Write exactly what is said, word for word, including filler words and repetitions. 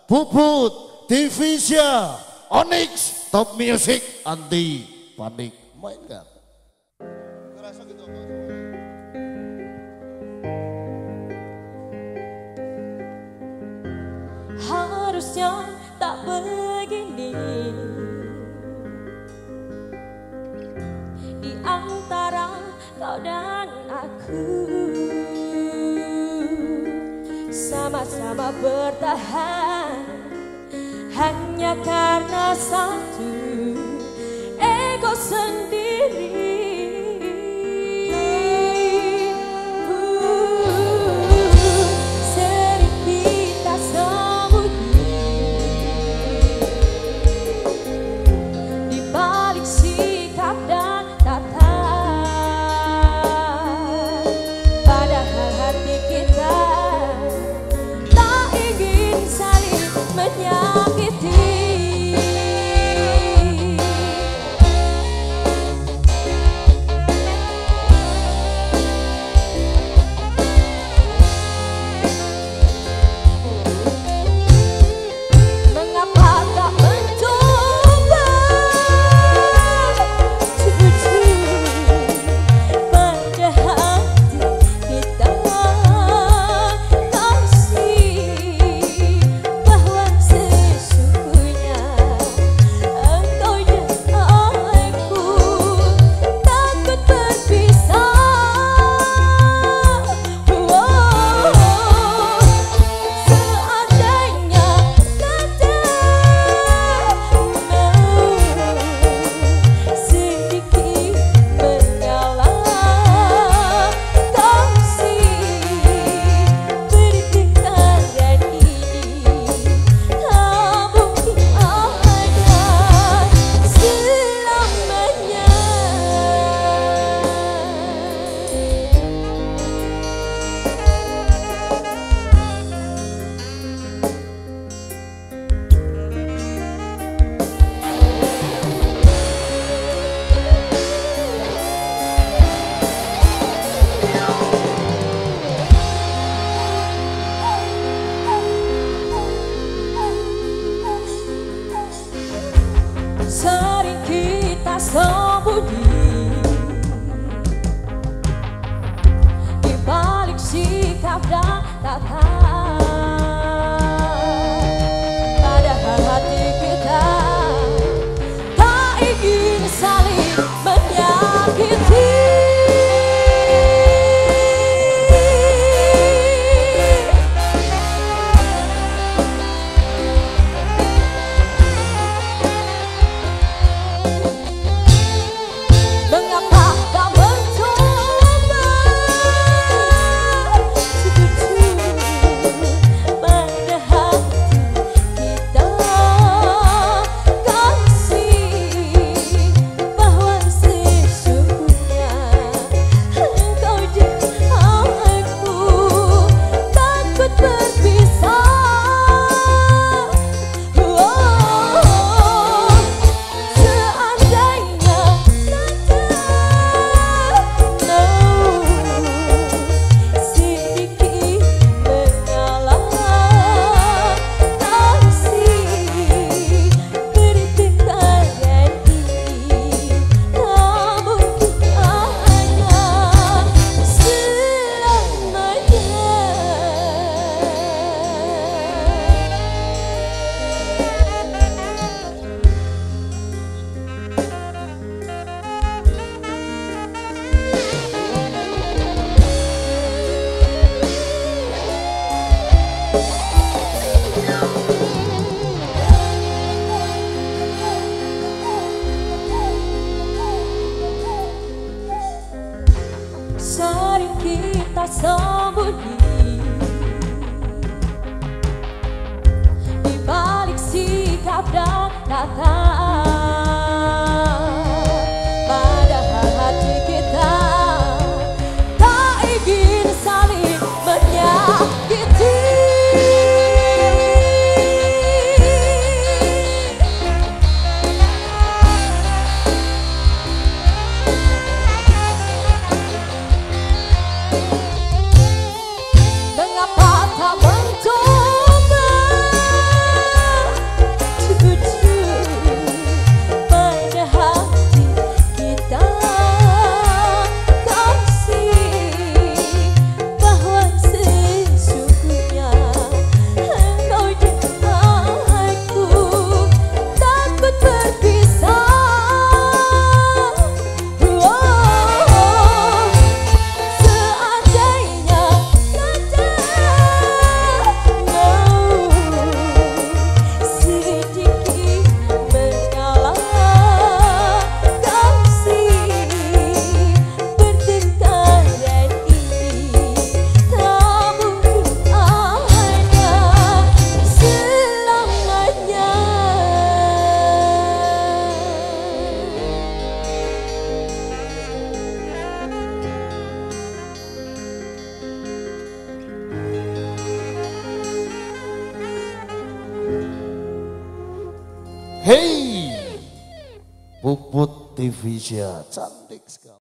Puput, Divisya, Onyx, Top Music, Anti Panik. Main gak? Ngerasa gitu apa? Harusnya tak begini. Di antara kau dan aku sama-sama bertahan hanya karena satu ego sendiri. Sering kita sembunyi di balik sikap dan tata, padahal hati kita tak ingin saling menyakiti. Mengapa tak mencoba jujur pada hati kita, kasih bahwa sesungguhnya engkau dan aku takut berpisah. Seandainya kata sedikit mengalah kasih bertengkaran ini tak mungkin ada selamanya. Sering kita sembunyi di balik sikap dan tata, padahal hati kita tak ingin saling menyakiti. Mengapa tak mencoba jujur pada hati kita, kasih bahwa sesungguhnya engkau dan aku takut berpisah. Seandainya sedikit mengalah kasih bertengkaran ini tak mungkin ada selamanya. Sering kita sembunyi di balik sikap dan tata, padahal hati kita tak ingin saling menyakiti. Mengapa tak mencoba Hey, Puput Divisya cantik sekali.